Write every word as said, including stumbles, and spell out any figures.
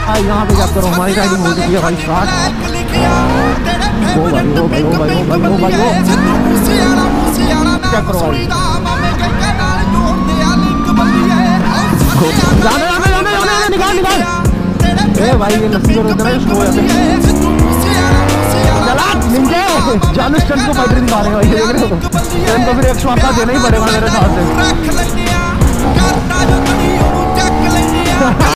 हाँ यहाँ पे क्या करो, हमारी राइडिंग हो चुकी है भाई स्टार्ट। ओ भाई ओ भाई ओ भाई ओ भाई ओ भाई ओ क्या करो भाई, जाने जाने जाने जाने निकाल निकाल। ए भाई ये लस्सी और उधर स्लो हो जाते चला निंजे जानू स्टंट को फाइटर दिखा रहे हैं भाई, देख रहे हो स्टंट को फिर एक शॉट का देना ही पड़ेगा मेरे साथ से।